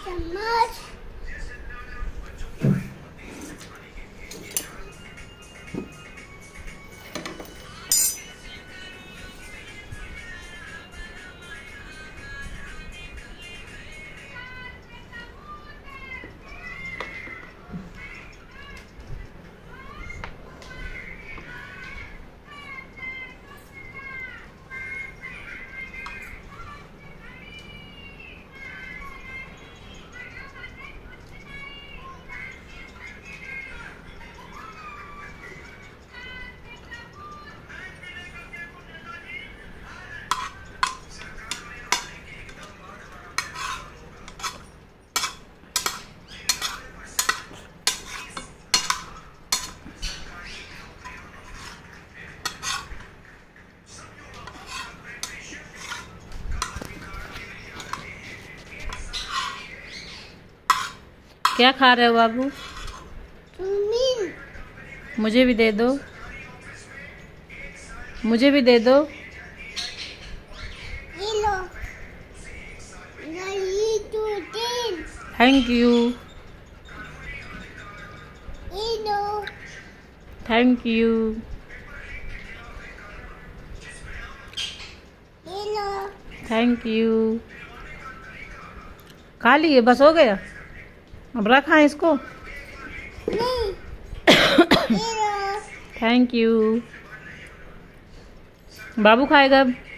चम्मच। क्या खा रहे हो बाबू? मुझे भी दे दो, मुझे भी दे दो। Thank you, thank you. Thank you. खा लिए, बस हो गया। अब रखा है इसको। Thank you. बाबू खाएगा अब।